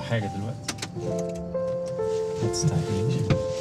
حاجة دلوقتي. ما تستعجليش.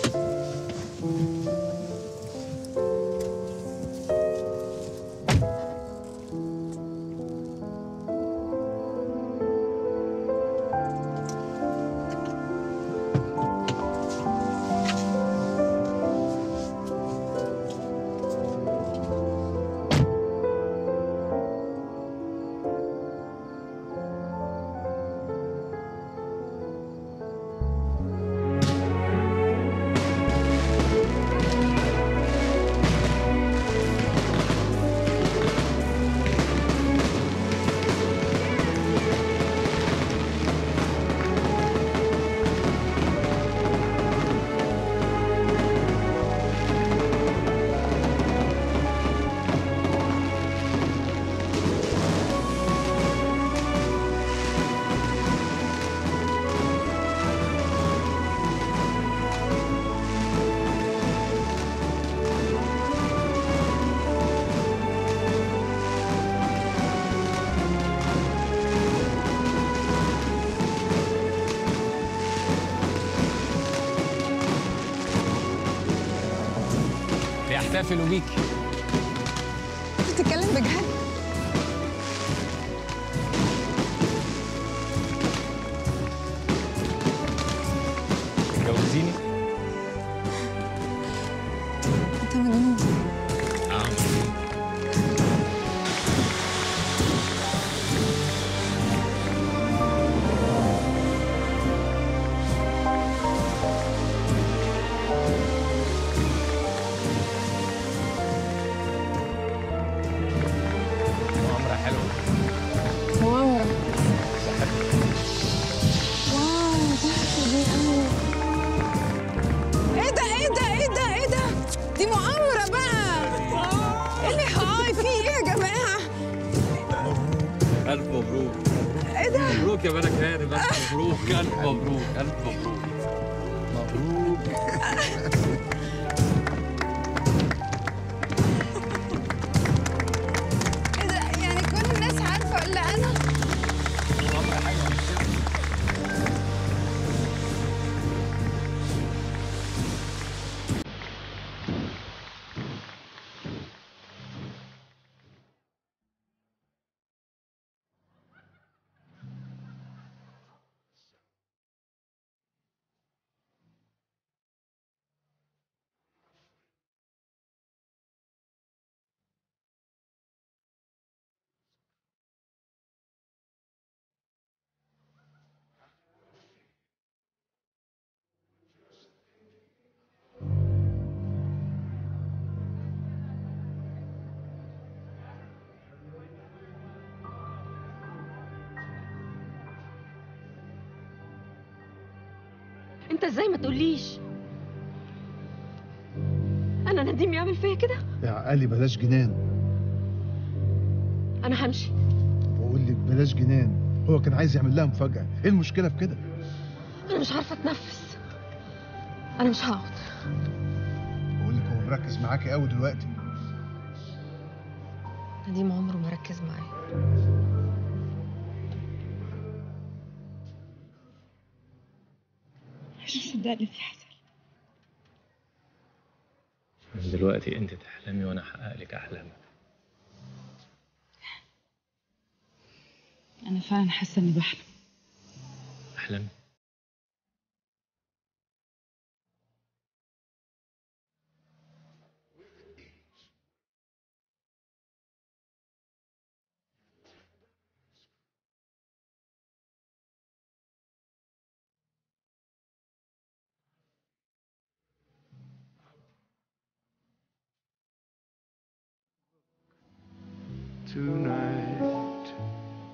بيحتفلوا بيكي. بتتكلم بجد؟ تتجوزيني؟ انت مجنون. مؤامرة حلوة. مؤامرة. واو تحفة دي قوي. ايه ده ايه ده ايه ده ايه ده؟ دي مؤامرة بقى. ايه اللي هاي في ايه يا جماعة؟ ألف مبروك. ايه ده؟ مبروك يا بنك هانم، ألف مبروك، ألف مبروك، ألف مبروك. مبروك. ايه ده؟ يعني كل الناس عارفة الا انا؟ مؤامرة حلوة مش كده؟ انت ازاي ما تقوليش؟ انا نديم يعمل فيا كده؟ يا عقلي بلاش جنان. انا همشي. بقول لك بلاش جنان. هو كان عايز يعمل لها مفاجأة، ايه المشكلة في كده؟ انا مش عارفه اتنفس. انا مش هقعد. بقول لك هو مركز معاكي قوي دلوقتي. نديم عمره ما ركز معايا. مش مصدقه اللي حصل. من دلوقتي أنت تحلمي وأنا أحقق لك أحلامك. أنا فعلا حاسة إني بحلم. أحلامي. Tonight.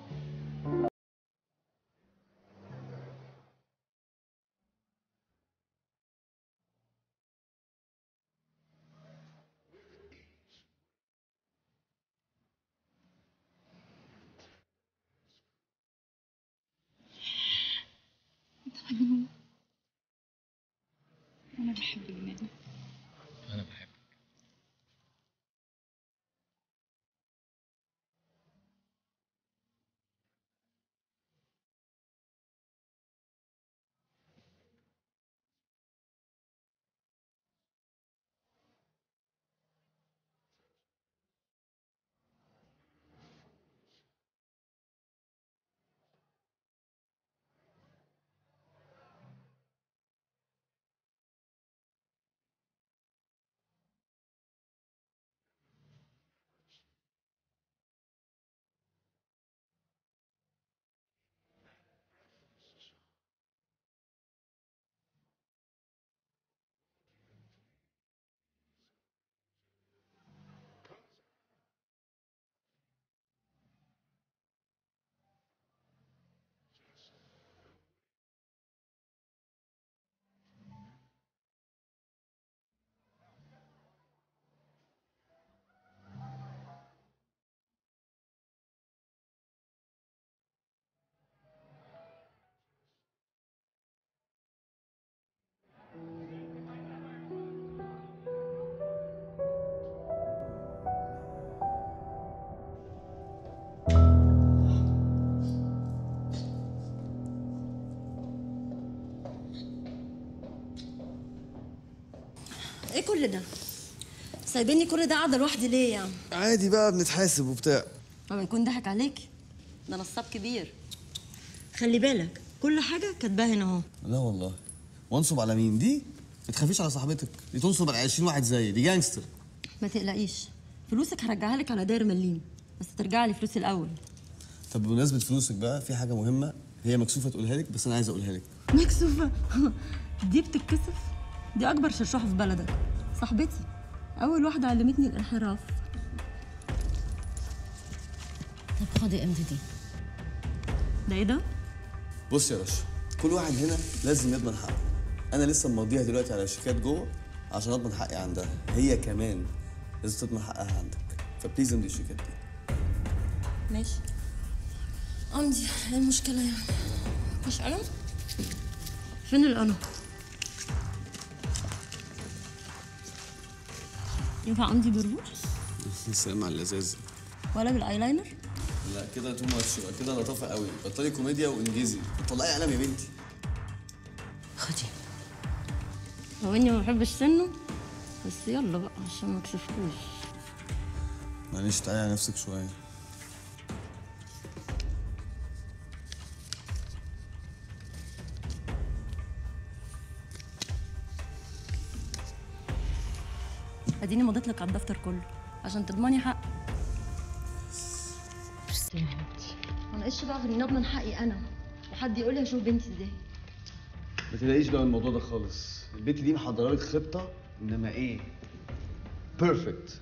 أنت مجنون. أنا بحب جنان. أنا بحبك. ايه كل ده؟ سايبيني كل ده قاعده لوحدي ليه يعني؟ عادي بقى بنتحاسب وبتاع. طبعا يكون ضحك عليك. ده نصاب كبير. خلي بالك كل حاجه كاتباها هنا اهو. لا والله. وانصب على مين دي؟ ما تخافيش على صاحبتك، دي تنصب على 20 واحد زيي، دي جانجستر. ما تقلقيش، فلوسك هرجعها لك على داير مليم، بس ترجع لي فلوسي الاول. طب بمناسبة فلوسك بقى في حاجة مهمة هي مكسوفة تقولها لك بس أنا عايز أقولها لك. مكسوفه؟ دي بتتكسف؟ دي اكبر شرشوحه في بلدك، صاحبتي، اول واحده علمتني الانحراف. طب خدي امضي دي. ده ايه ده؟ بص يا باشا، كل واحد هنا لازم يضمن حقه. أنا لسه ممضيها دلوقتي على شيكات جوه عشان أضمن حقي عندها، هي كمان لازم تضمن حقها عندك، فبليز امضي الشيكات دي. ماشي. امضي، ايه المشكله يعني؟ مش قلم؟ فين القلم؟ ينفع امضي بالروج؟ السلام على اللذاذ. ولا بالايلاينر؟ لا كده تو ماتش، كده لطافة قوي، بطلي كوميديا وانجزي، طلعي قلم يا بنتي. خدي. هو اني ما بحبش سنه، بس يلا بقى عشان ما اكسفكوش. معلش تعالي على نفسك شوية. اديني مضيت لك على الدفتر كله عشان تضمني حق. ما ناقصش بقى غير اني اضمن حقي انا، وحد يقول لي هشوف بنتي ازاي. ما تلاقيش بقى الموضوع ده خالص، البنت دي محضره لك خطة انما ايه؟ بيرفكت.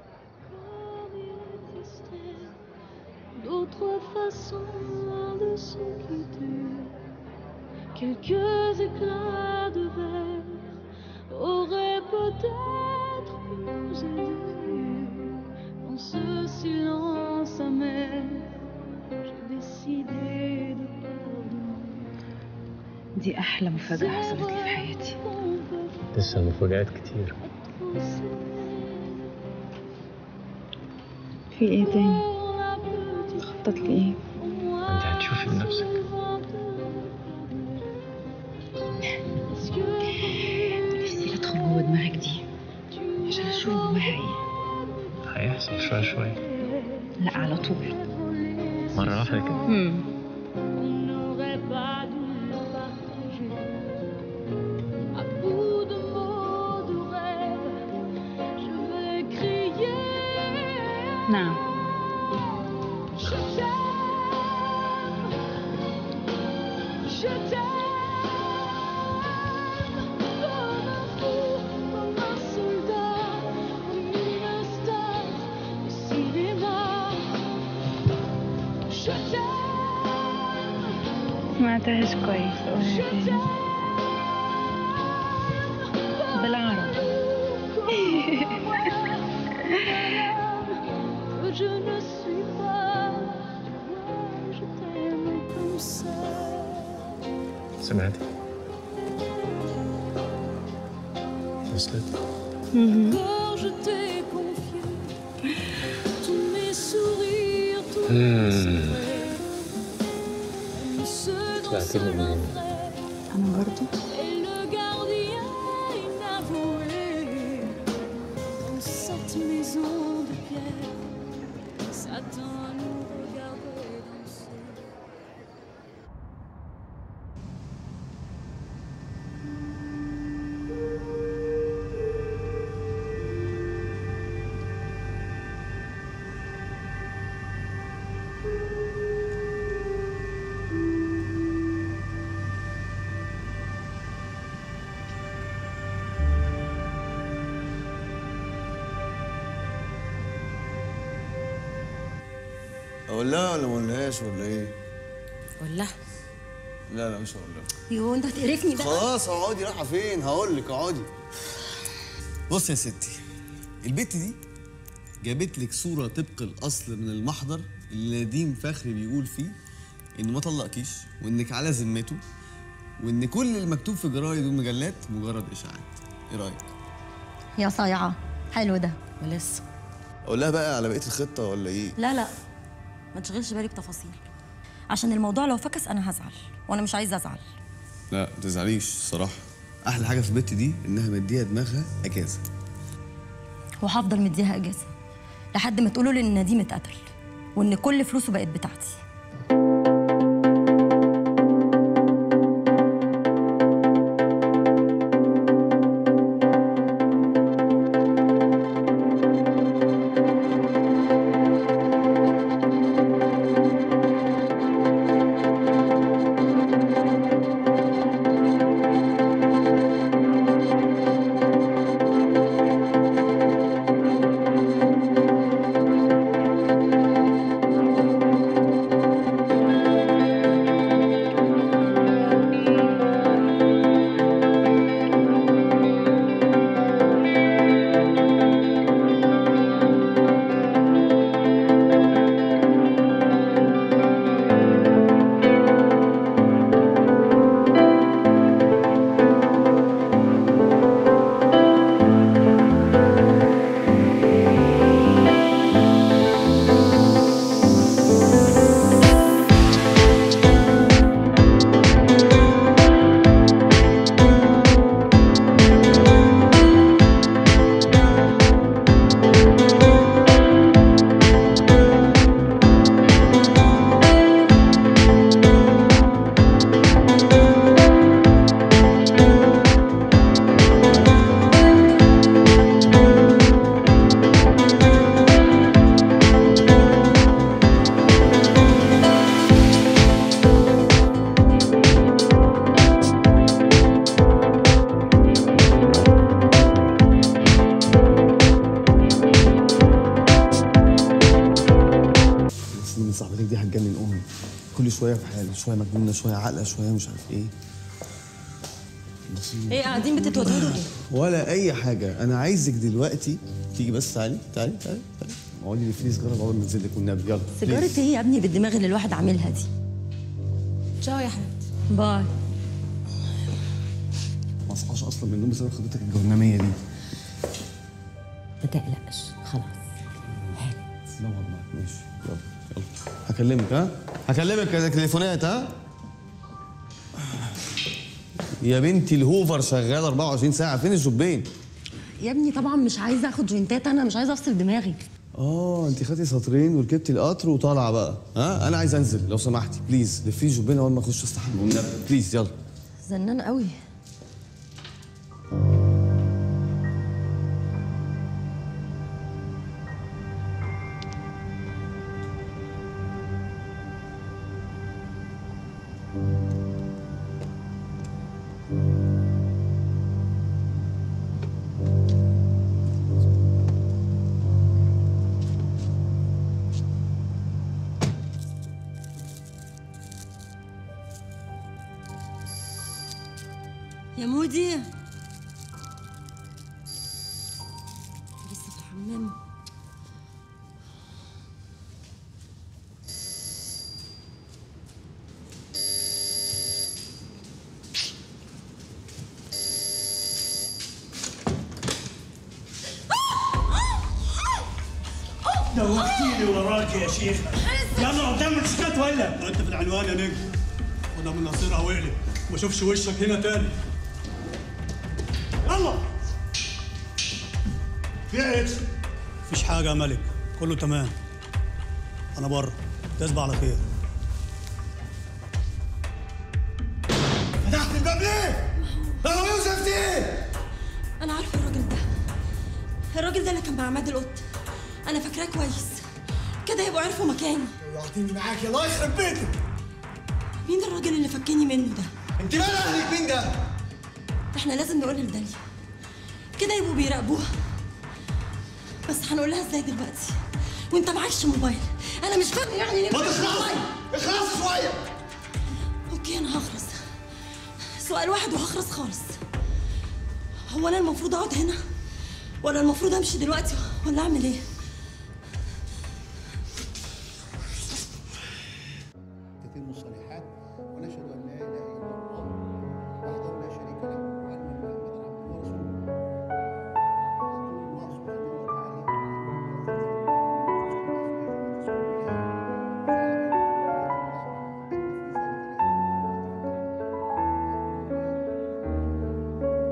D'autres façons de se quitter, quelques éclats de verre auraient peut-être pu nous aider. Dans ce silence amer, j'ai décidé de pardonner. دي أحلى مفاجأة حصلت لي في حياتي. لسه المفاجآت كتير. في إيه تاني؟ خطط لي إيه؟ أنت هتشوفي بنفسك. نفسي أدخل جوه دماغك دي عشان أشوف جواها إيه. هيحصل شوية شوية. لا على طول. مرة واحدة كده. نعم. سمعتهاش كويس، قولها تاني بالعربي. سمعتي؟ وصلت؟ سمعتيني منين؟ أنا برضو. اقول لها ولا ما اقولهاش ولا ايه؟ قول لها. لا مش هقول لها. يوه انت هتقرفني بقى. خلاص اقعدي، رايحه فين؟ هقول لك اقعدي. بص يا ستي، البت دي جابت لك صوره طبق الاصل من المحضر اللي نديم فخري بيقول فيه انه ما طلقكيش وانك على ذمته وان كل المكتوب في جرايد والمجلات مجرد اشاعات. ايه رايك؟ يا صايعه، حلو ده ولسه. اقول لها بقى على بقيه الخطه ولا ايه؟ لا ما تشغلش بالك بتفاصيل، عشان الموضوع لو فكس انا هزعل وانا مش عايزه ازعل. لا ما تزعليش الصراحه، احلى حاجه في البت دي انها مديها دماغها اجازه. وهفضل مديها اجازه لحد ما تقولوا لي ان نديم اتقتل وان كل فلوسه بقت بتاعتي. صاحبتك دي هتجنن امي، كل شويه في حال، شويه مجنونه، شويه عاقله، شويه مش عارف ايه. ايه قاعدين بتتودودوا ليه؟ ولا اي حاجه، انا عايزك دلوقتي تيجي بس. تعالي تعالي تعالي تعالي، اقعدي لي في سيجاره اول ما انزل لك والنبي. يلا سيجاره ايه يا ابني بالدماغ اللي الواحد عاملها دي؟ تشاو يا حبيبتي. باي. ما اصحاش اصلا من النوم بسبب خطتك الجهنميه دي. ما تقلقش خلاص. لا والله ماشي. يلا يلا هكلمك. هكلمك تليفونات. يا بنتي الهوفر شغال 24 ساعه، فين الشبين؟ يا ابني طبعا مش عايزه اخد جوينتات، انا مش عايزه افصل دماغي. انت خدتي سطرين وركبتي القطر وطالعه بقى. انا عايز انزل لو سمحتي بليز، لفي الشبين اول ما اخش استحمى والنبي بليز. يلا. زنان قوي. يا مودي لسه في الحمام. دوختيني وراك يا شيخ. يلا قدام السكات ولا انت في العنوان يا نجم. خدها من نصيرها واقلب ما اشوفش وشك هنا تاني. يلا. في ايه؟ مفيش حاجة يا ملك، كله تمام. أنا بره، تصبح على خير. فتحت الباب ليه؟ يا يوسف ايه؟ أنا عارفة الراجل ده اللي كان مع عماد القط. أنا فاكراه كويس، كده يبقوا عرفوا مكاني. وقعتيني معاك، الله يخرب بيتك. مين الراجل اللي فكني منه ده؟ أنت مال أهلك مين ده؟ احنا لازم نقولها لداليا، كده يبقوا بيراقبوها. بس هنقول لها ازاي دلوقتي وانت معكش موبايل؟ انا مش فاهم يعني. ما تخلصي اخلصي شويه. اوكي انا هخلص سؤال واحد وهخلص خالص. هو انا المفروض اقعد هنا ولا المفروض امشي دلوقتي ولا اعمل ايه؟ تتم الصالحات ونشهد ان لا اله الا الله وحده لا شريك له وان محمدا عبده ورسوله. يقول الله سبحانه وتعالى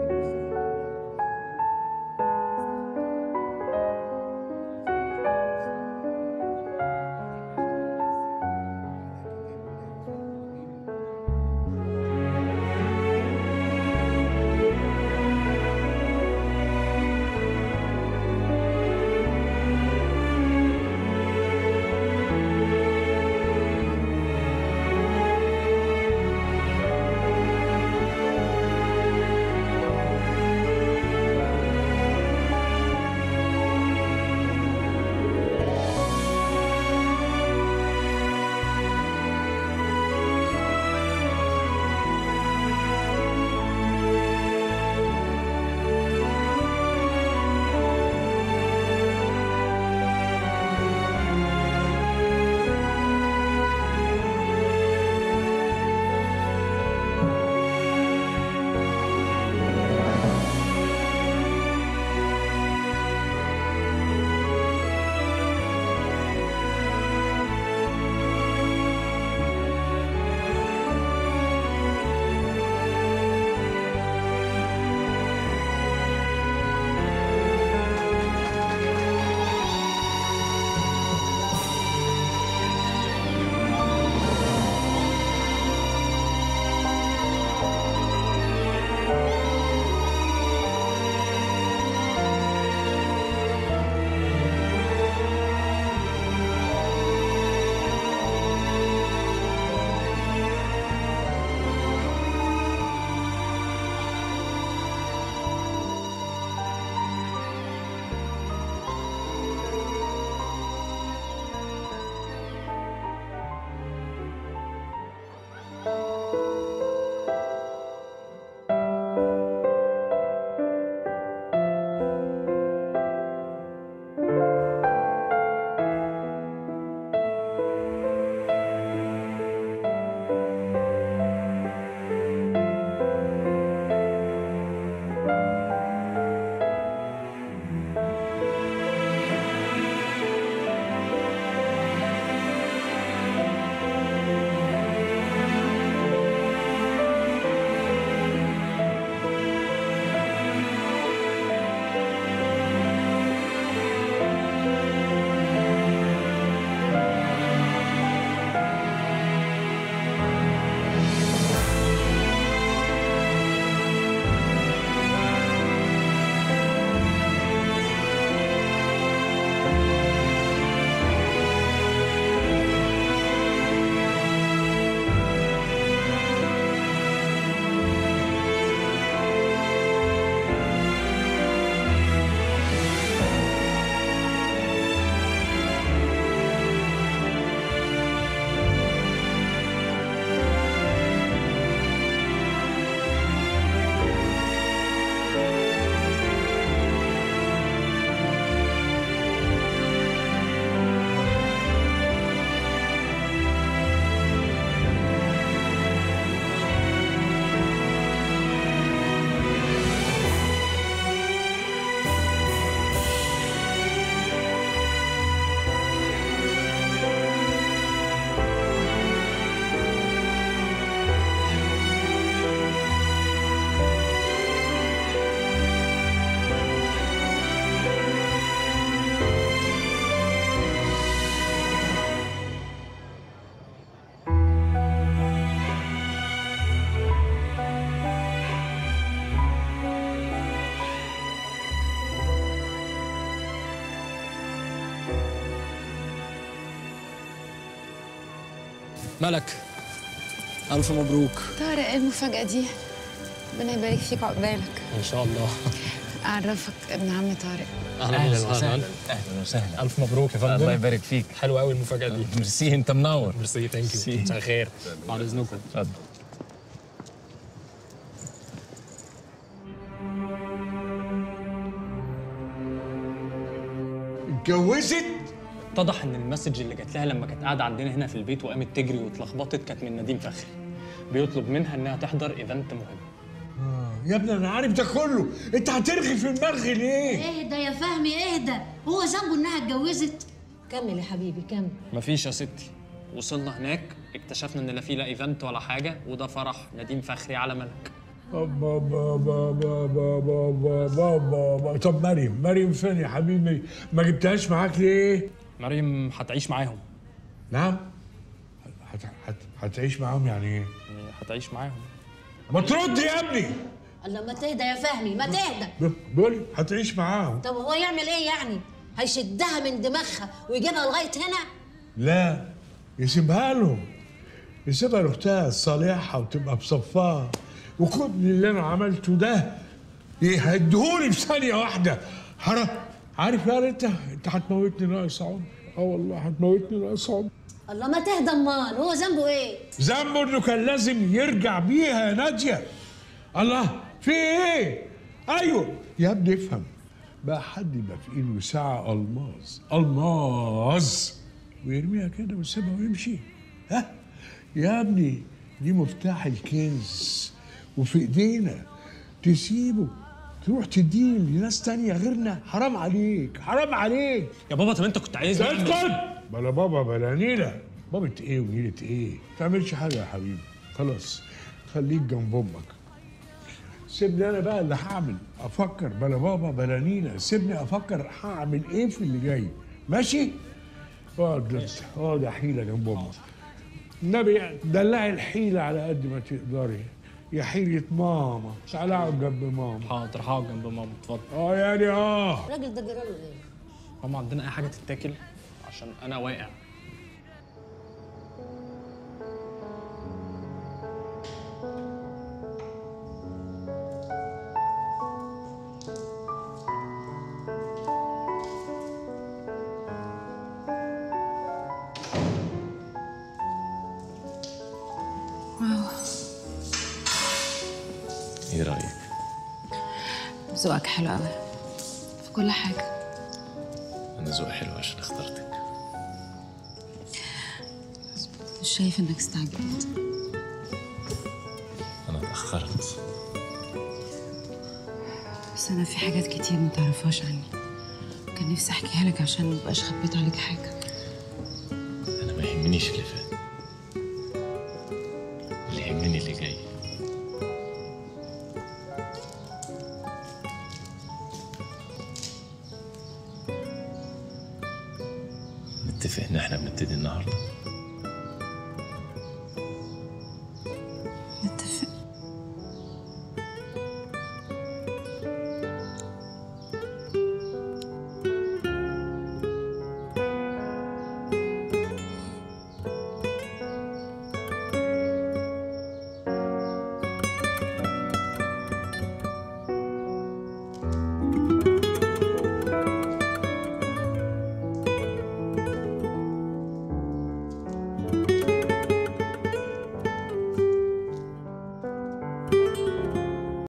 ملك، ألف مبروك. طارق، ايه المفاجأة دي؟ ربنا يبارك فيك وعقبالك. إن شاء الله. أعرفك ابن عم طارق. أهلا وسهلا. اهلا وسهلا. ألف مبروك يا فندم. الله يبارك فيك. حلوة قوي المفاجأة دي. ميرسي، أنت منور. ميرسي، ثانك يو. مساء الخير. بعد إذنكم. اتفضل. اتجوزت؟ اتضح ان المسج اللي جات لها لما كانت قاعده عندنا هنا في البيت وقامت تجري واتلخبطت كانت من نديم فخري. بيطلب منها انها تحضر ايفنت مهم. يا ابني انا عارف ده كله، انت هترغي في المرغي ليه؟ اهدى يا فهمي اهدى، هو ذنبه انها اتجوزت؟ كمل يا حبيبي كمل. مفيش يا ستي، وصلنا هناك اكتشفنا ان لا في لا ايفنت ولا حاجه، وده فرح نديم فخري على ملك. طب مريم فين يا حبيبي؟ ما جبتهاش معاك ليه؟ مريم هتعيش معاهم. نعم؟ هتعيش معاهم يعني ايه؟ يعني هتعيش معاهم. ما ترد يا ابني. الله ما تهدى يا فهمي ما تهدى. بقول هتعيش معاهم. طب هو يعمل ايه يعني؟ هيشدها من دماغها ويجيبها لغايه هنا؟ لا، يسيبها لهم، يسيبها لاختها الصالحه وتبقى بصفها، وكل اللي انا عملته ده يهدهولي في ثانيه واحده. عارف يا انت هتموتني ناقص عمر. والله هتموتني ناقص عمر. الله ما تهدى امال، هو ذنبه ايه؟ ذنبه انه كان لازم يرجع بيها يا ناديه. الله في ايه؟ ايوه يا ابني افهم بقى، حد يبقى في ايده ساعه الماظ ويرميها كده ويسيبها ويمشي؟ ها يا ابني دي مفتاح الكنز وفي ايدينا، تسيبه تروح تديه لناس تانية غيرنا؟ حرام عليك، حرام عليك يا بابا. طب انت كنت عايز اسكت. بلا بابا بلا نيلة. بابا ايه ونيلة ايه؟ ما تعملش حاجة يا حبيبي، خلاص خليك جنب امك. سيبني انا بقى اللي هعمل، افكر. بلا بابا بلا نيلة، سيبني افكر هعمل ايه في اللي جاي. ماشي؟ اقعد يا حيلة جنب امك. النبي دلعي الحيلة على قد ما تقدري يا حيلة ماما. تعالى اقعد جنب ماما. حاضر هقعد جنب ماما. اتفضل. يعني الراجل ده جراله ايه؟ ماما عندنا اي حاجه تتاكل عشان انا واقع. ايه رايك؟ ذوقك حلو قوي في كل حاجه. انا ذوقي حلو عشان اخترتك. مش شايف انك استعجلت؟ انا اتاخرت، بس انا في حاجات كتير ما تعرفهاش عني، كان نفسي احكيها لك عشان ما ابقاش خبيت عليك حاجه. انا ما يهمنيش اللي فات، اللي يهمني اللي جاي. نتفق ان احنا بنبتدي النهارده.